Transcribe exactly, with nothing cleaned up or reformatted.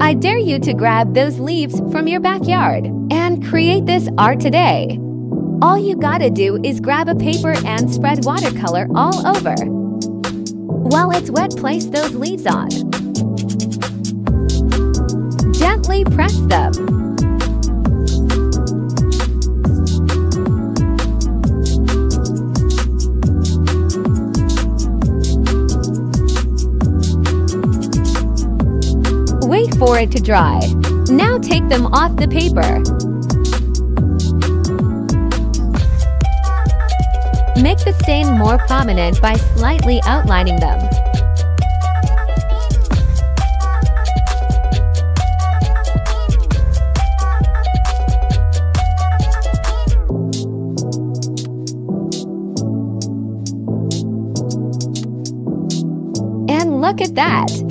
I dare you to grab those leaves from your backyard and create this art today. All you gotta do is grab a paper and spread watercolor all over. While it's wet, place those leaves on. Gently press them. Wait for it to dry. Now take them off the paper. Make the stain more prominent by slightly outlining them. And look at that!